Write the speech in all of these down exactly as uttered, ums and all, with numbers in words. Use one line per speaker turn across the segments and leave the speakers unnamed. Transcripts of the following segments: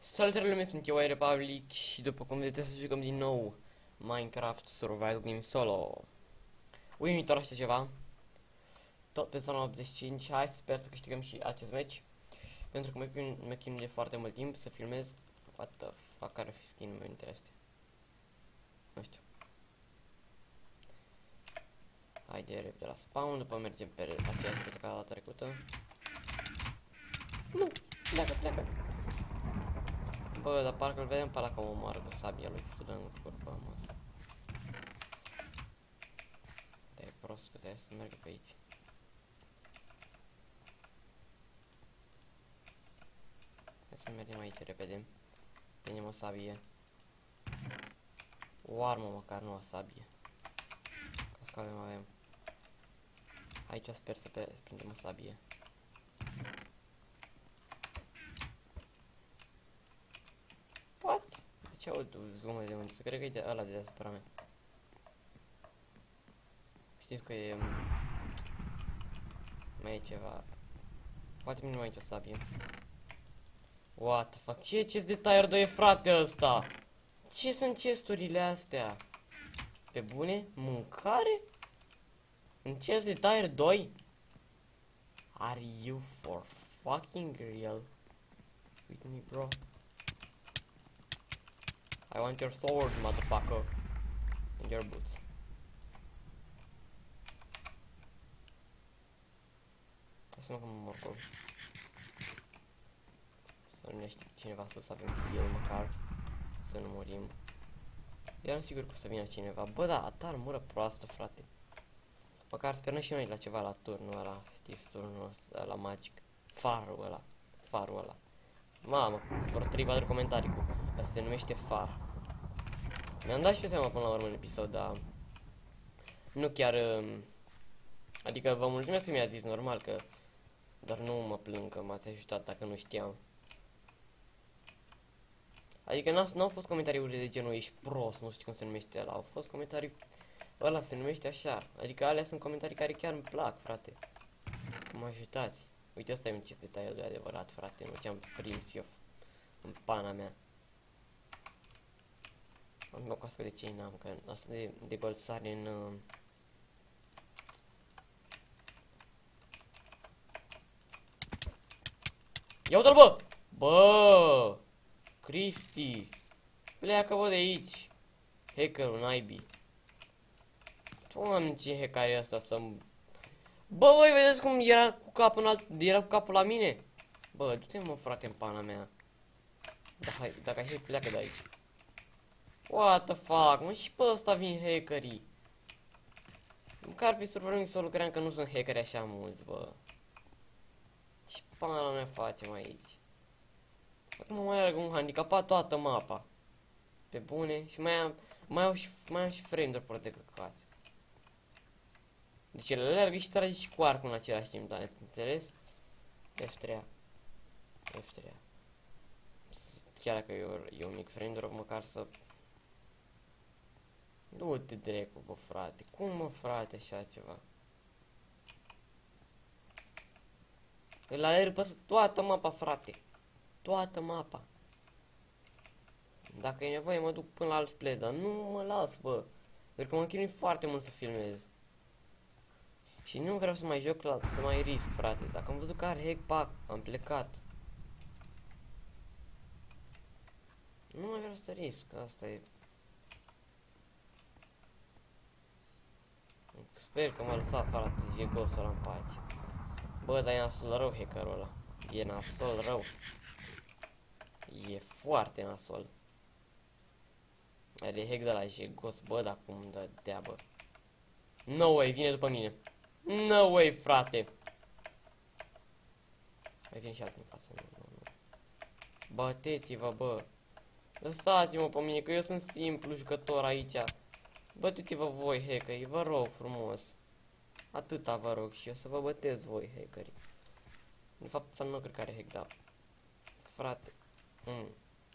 Salutare lume, sunt eu, iRepublic, și după cum vedeți să jucăm din nou Minecraft Survival Game Solo. Uimitor așa ceva. Tot pe zona optzeci și cinci, hai, sper să câștigăm și acest match. Pentru că mă chin de foarte mult timp să filmez. What the fuck, care fi skin-ul meu între astea? Nu știu. Haide repede la spawn, după mergem pe aceeași pe ca data trecută. Nu, pleacă, pleacă. Bă, dar parcă îl vedem pe ăla că o omoară cu sabia lui, futu în curba, mă. Te-ai prost că te-ai să mergă pe aici. Hai să mergem aici repede. Prindem o sabie. O armă măcar, nu o sabie. Ca să avem, avem. Aici sper să prindem o sabie. What? De ce aud zumă de unde? Cred că e de ăla de deasupra mea. Știți că e... mai e ceva... Poate nu mai aici o sabie. What the fuck? Ce chest de tier doi e, frate, ăsta? Ce sunt chesturile astea? Pe bune? Mâncare? Un chest de tier doi? Are you for fucking real with me, bro? I want your sword, motherfucker. And your boots. Hai să mă cum morcov. Să nu ne știe cineva sus, să avem kill măcar. Să nu murim. Eram sigur că o să vină cineva. Bă, da, ta armură proastă, frate. Măcar sperăm și noi la ceva la turnul ăla. Știți, turnul ăsta, la magic. Farul ăla. Farul ăla. Mamă, vreo trei patru comentarii cu. Asta se numește far. Mi-am dat și seama până la urmă în episod, dar nu chiar, adică vă mulțumesc că mi-a zis, normal că, dar nu mă plâng că m-ați ajutat dacă nu știam. Adică n-au fost comentarii de genul ești prost, nu știu cum se numește ăla, au fost comentarii, ăla se numește așa, adică alea sunt comentarii care chiar îmi plac, frate. Mă ajutați. Uite, ăsta e un chest de taie de adevărat, frate, nu ce-am prins eu în pana mea. Am o cască de ce n-am, că asta de, de gold sare în... Uh... Ia uite-l, bă! Bă! Cristi! Pleacă, bă, de aici! Hackerul naibii! Doamne, ce hacker e ăsta să-mi... Bă, voi vedeți cum era cu capul în alt... era cu capul la mine? Bă, du-te, mă, frate, în pana mea. Da, hai, dacă ai pleacă de aici. What the fuck, mă, și pe ăsta vin hackerii. Măcar pe survărul solo cream că nu sunt hackeri așa mulți, bă. Ce pana mea facem aici? Acum mai alerg un handicapat toată mapa. Pe bune, și mai am, mai au și, mai am și frame-uri de căcat. Deci el alergă și trage și cu arcul în același timp, da, ați înțeles? F trei. F trei. Chiar dacă e, e un mic frame-uri, măcar să... Du-te drecu, bă, frate. Cum, mă, frate, așa ceva? Îl alerg pe toată mapa, frate. Toată mapa. Dacă e nevoie, mă duc până la alt play, dar nu mă las, bă. Pentru că mă chinui foarte mult să filmez. Și nu vreau să mai joc, la, să mai risc, frate. Dacă am văzut că are hack pack, am plecat. Nu mai vreau să risc, asta e. Sper că m-a lăsat afară jegosul ăla în pace. Bă, dar e nasol rău hackerul ăla. E nasol rău. E foarte nasol. Are hack de la jegos, bă, dar cum dă dea, bă. No way, vine după mine. No way, frate. Mai vine și altul în față. Nu, nu, nu. Băteți-vă, bă. Lăsați-mă pe mine, că eu sunt simplu jucător aici. Băteți-vă voi, hackerii, vă rog frumos. Atâta vă rog și eu să vă bătesc voi, hackerii. De fapt, să nu cred că are hack, da. Frate. Mm.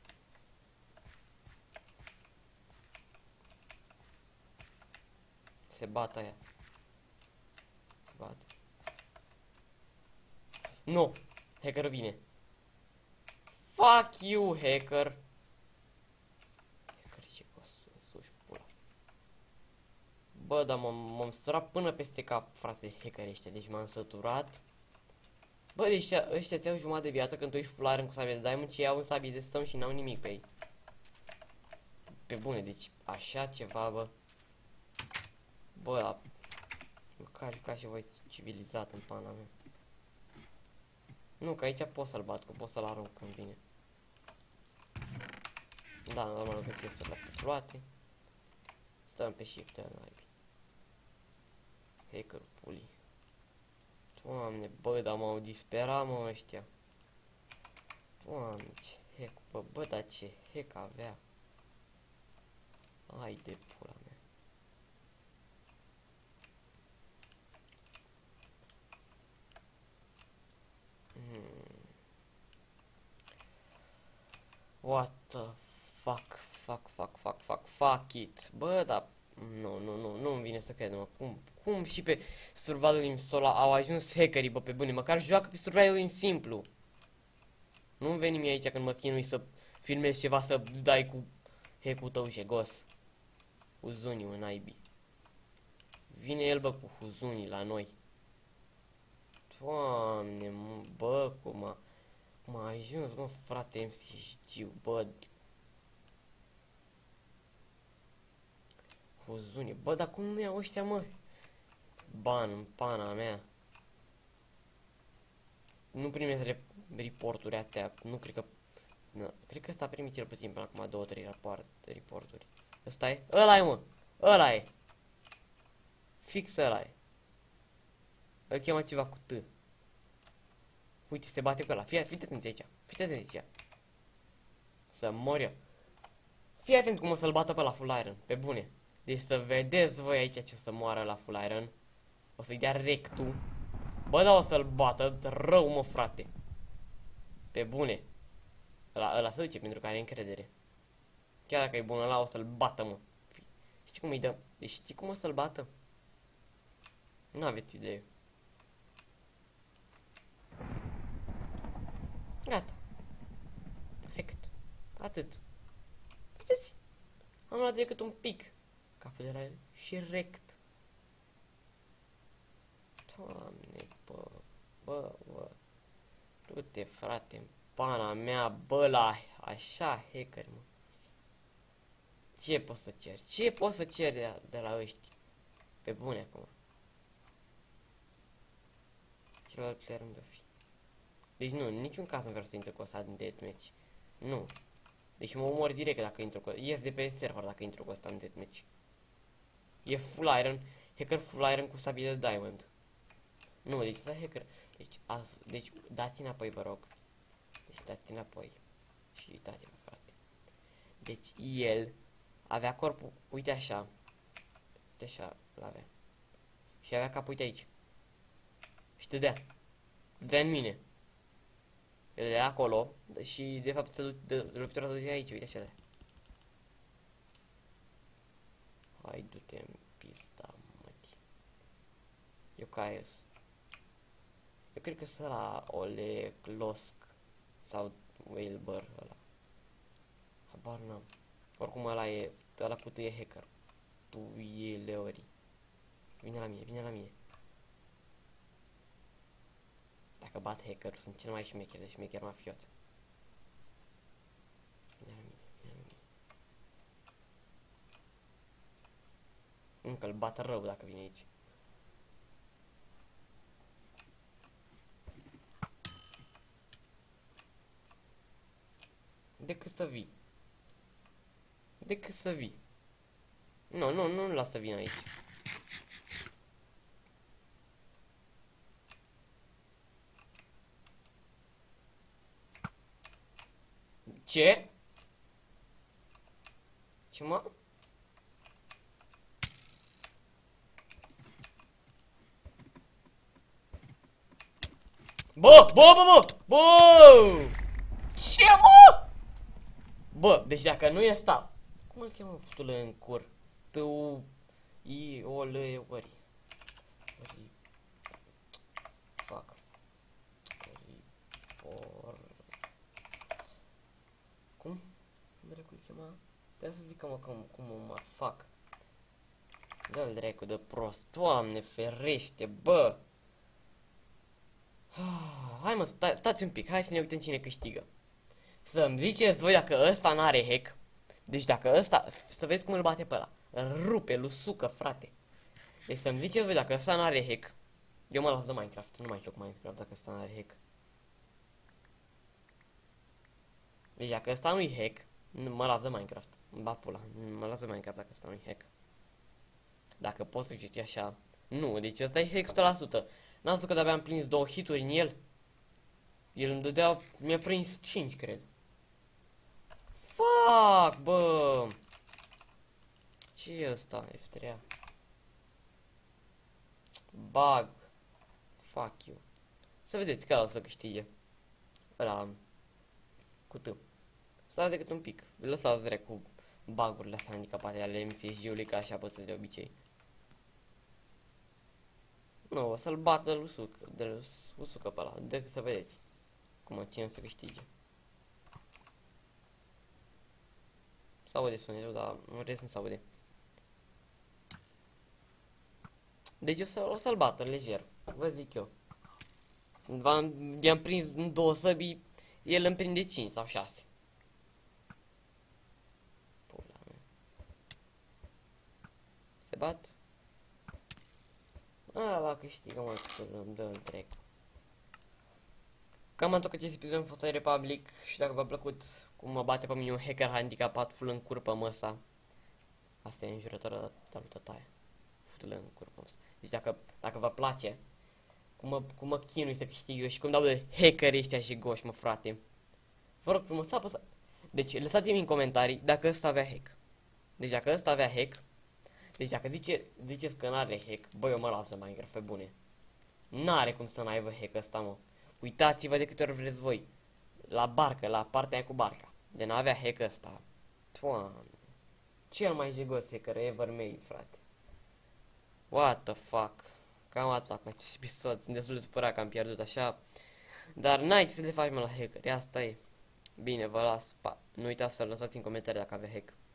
Se bate aia. Se bate. Nu! Hackerul vine. Fuck! Fuck you, hacker. Hacker, ce o să suși pula. Bă, dar m-am săturat până peste cap, frate, hacker ăștia, deci m-am săturat. Bă, deci ăștia ți-au jumătate de viață când tu ești full iron cu sabie de diamond, ce iau un sabie de stone și n-au nimic pe ei. Pe bune, deci așa ceva, bă. Bă, da. Măcar ca și voi civilizat în pana mea. Nu, că aici pot să-l bat, că pot să-l arunc când vine. Da, normal că chesturile astea luate. Stăm pe shift, de naibii. Hacker puli. Doamne, bă, dar m-au disperat, mă, ăștia. Doamne, ce hack, bă, bă, dar ce hack avea. Hai de pula mea. Hmm. What the fuck, fuck, fuck, fuck, fuck, fuck it. Bă, dar nu, nu, nu, nu-mi vine să cred, mă. Cum, cum și pe survival game sola au ajuns hackerii, bă, pe bune, măcar joacă pe survival game simplu. Nu-mi veni mie aici când mă chinui să filmezi ceva, să dai cu hack-ul tău jegos. Huzunii, un naibii. Vine el, bă, cu huzunii la noi. Doamne, mă, bă, cum a, cum a ajuns, mă, frate, M C știu, bă. Huzunii, bă, dar cum nu iau ăștia, mă? Ban în pana mea. Nu primesc rep reporturi atea, nu cred că... Nu, cred că ăsta a primit cel puțin până acum două, trei reporturi. Ăsta e? Ăla e, mă! Ăla e! Fix ăla e. Îl cheamă ceva cu T. Uite, se bate cu ăla. Fii, fii atent aici. Fii atent aici. Să mor eu. Fii atent cum o să-l bată pe la full iron. Pe bune. Deci să vedeți voi aici ce o să moară la full iron. O să-i dea rectul. Bă, da, o să-l bată rău, mă, frate. Pe bune. Ăla, ăla se duce pentru că are încredere. Chiar dacă e bun ăla, o să-l bată, mă. Știi cum îi dă? Deci știi cum o să-l bată? Nu aveți idee. Gata. Rect. Atât. Uitați. Am luat decât un pic. Capul de la el. Și rect. Doamne, bă. Bă, bă. Du-te, frate, în pana mea, bă, la așa hacker, mă. Ce pot să cer? Ce pot să cer de, de la ăștia? Pe bune acum. Celălalt player unde fi. Deci nu, în niciun caz nu vreau să intru cu ăsta în deathmatch. Nu. Deci mă omor direct dacă intru cu ăsta. Ies de pe server dacă intru cu ăsta în deathmatch. E full iron. Hacker full iron cu sabie de diamond. Nu, deci ăsta hacker. Deci, a, deci dați înapoi, vă rog. Deci dați înapoi. Și uitați-vă, frate. Deci el avea corpul, uite așa. Uite așa l-avea. Și avea capul, uite aici. Și te dea. Dea în mine. El era acolo și de fapt se duce, lovitura se duce aici, uite așa. Hai, du-te în pizda, măti. Eu care -s? Eu cred că sunt la Oleg, Losk sau Wilbur ăla. Habar n-am. Oricum ăla e, ăla cu tu e hacker. Tu e Leori. Vine la mine, vine la mine. Dacă bat hacker, sunt cel mai șmecher de șmecher mafiot. Vine la mine, vine la mine. Încă îl bat rău dacă vine aici. Decât să vii. Decât să vii. Nu, nu, nu, nu las să vin aici. Ce? Ce, mă? Bă, bă, bă, bă, bă! Ce, mă? Bă, deci dacă nu e ăsta, cum îl cheamă fustulă în cur? Tu i o l e ori. Ori. Fuck. Ori. Por. Cum? Cum dracu-i chema? Trebuie să zic mă cum, cum mă fac. Dă-l dracu de prost. Doamne ferește, bă! Ah, hai mă, sta stați un pic, hai să ne uităm cine câștigă. Să-mi ziceți voi dacă ăsta n-are hack. Deci dacă ăsta, să vezi cum îl bate pe ăla. Îl rupe, îl usucă, frate. Deci să-mi ziceți voi dacă ăsta n-are hack. Eu mă las de Minecraft, nu mai joc Minecraft dacă ăsta n-are hack. Deci dacă ăsta nu-i hack, mă las de Minecraft. Îmi bat pula, mă las de Minecraft dacă ăsta nu-i hack. Dacă poți să zici așa. Nu, deci ăsta e hack o sută la sută. N-am zis că de-abia am prins două hituri în el. El îmi dădea, mi-a prins cinci, cred. Fuck, bă! Ce e ăsta, F trei A? Bug. Fuck you. Să vedeți care o să câștige. Ăla cu T. Stați decât un pic. Lăsați direct cu bug-urile astea handicapate ale M C S G-ului, ca așa pățesc de obicei. Nu, o să-l bată de usuc, de usucă pe ăla, decât să vedeți cum cine o să câștige. S-aude sunetul, dar în rest nu s-aude. Deci o să o să-l bată lejer, vă zic eu. I-am prins în două săbii, el îmi prinde cinci sau șase. Pula mea. Se bat? A, va câștigă, mă, că îmi dă întreg. Cam am tot acest episod în Fosta Republic și dacă v-a plăcut cum mă bate pe mine un hacker handicapat full în curpă măsa. Asta e înjurătoare de lui tătaie. Full în curpă măsa. Deci dacă, dacă vă place cum mă, cum mă chinui să câștig eu și cum dau de hackeri ăștia și goși, mă, frate. Vă rog frumos, apăsa. Deci lăsați-mi în comentarii dacă ăsta avea hack. Deci dacă ăsta avea hack. Deci dacă zice, ziceți că n-are hack, băi, eu mă las de Minecraft, pe bune. N-are cum să n-aibă hack ăsta, mă. Uitați-vă de câte ori vreți voi. La barcă, la partea aia cu barca. De n-avea hack ăsta. Doamne. Cel mai jegos hacker ever made, frate. What the fuck. Cam atât cu acest episod. Sunt destul de supărat că am pierdut așa. Dar n-ai ce să le faci, mă, la hacker. Asta e. Bine, vă las. Pa. Nu uitați să lăsați în comentarii dacă avea hack.